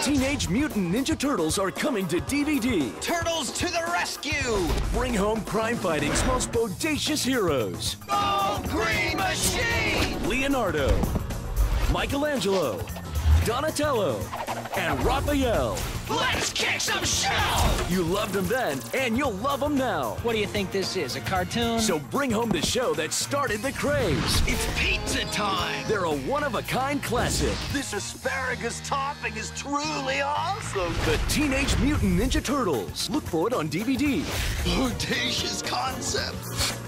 Teenage Mutant Ninja Turtles are coming to DVD. Turtles to the rescue! Bring home crime-fighting's most bodacious heroes. Oh, Green Machine! Leonardo, Michelangelo, Donatello, and Raphael. Let's kick some shell! You loved them then, and you'll love them now. What do you think this is, a cartoon? So bring home the show that started the craze. It's pizza time! They're a one-of-a-kind classic. This asparagus topping is truly awesome! The Teenage Mutant Ninja Turtles. Look for it on DVD. Bodacious concept!